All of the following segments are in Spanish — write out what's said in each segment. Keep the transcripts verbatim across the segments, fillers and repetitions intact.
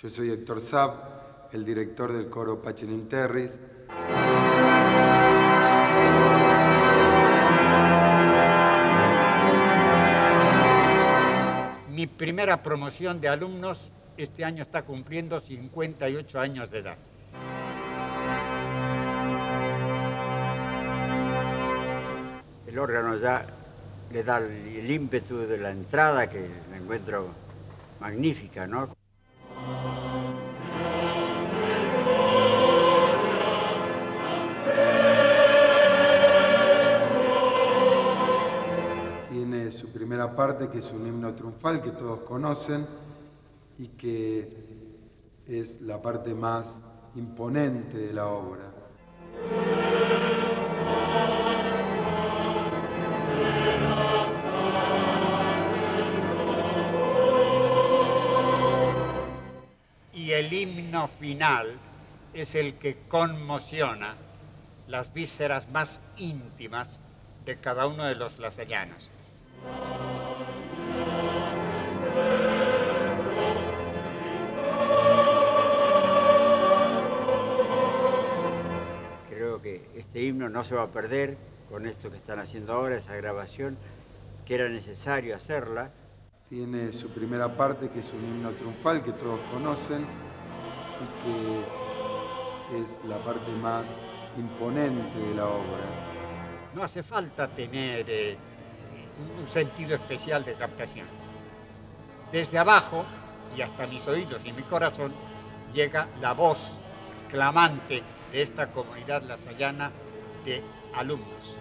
Yo soy Héctor Saab, el director del coro Pachelin Terris. Mi primera promoción de alumnos este año está cumpliendo cincuenta y ocho años de edad. El órgano ya le da el ímpetu de la entrada, que la encuentro magnífica, ¿no? Tiene su primera parte, que es un himno triunfal que todos conocen y que es la parte más imponente de la obra. Y el himno final es el que conmociona las vísceras más íntimas de cada uno de los lasallanos. Creo que este himno no se va a perder con esto que están haciendo ahora, esa grabación, que era necesario hacerla. Tiene su primera parte, que es un himno triunfal que todos conocen y que es la parte más imponente de la obra. No hace falta tener eh, un sentido especial de captación. Desde abajo y hasta mis oídos y mi corazón llega la voz clamante de esta comunidad lasallana de alumnos.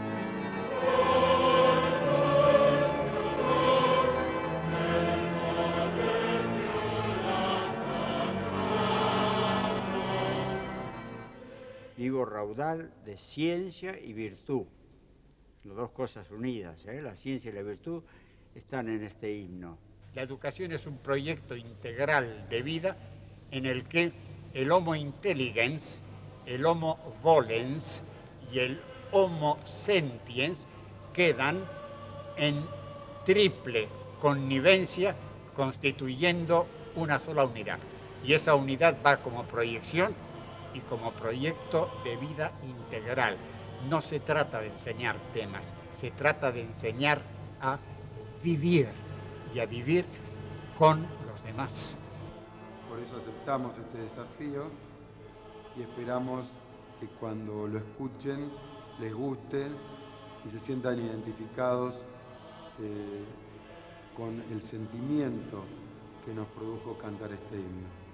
Vivo raudal de ciencia y virtud, las dos cosas unidas, ¿eh? La ciencia y la virtud están en este himno. La educación es un proyecto integral de vida en el que el Homo intelligens, el Homo volens y el Homo sentiens quedan en triple connivencia, constituyendo una sola unidad. Y esa unidad va como proyección y como proyecto de vida integral. No se trata de enseñar temas, se trata de enseñar a vivir y a vivir con los demás. Por eso aceptamos este desafío y esperamos que cuando lo escuchen les guste y se sientan identificados eh, con el sentimiento que nos produjo cantar este himno.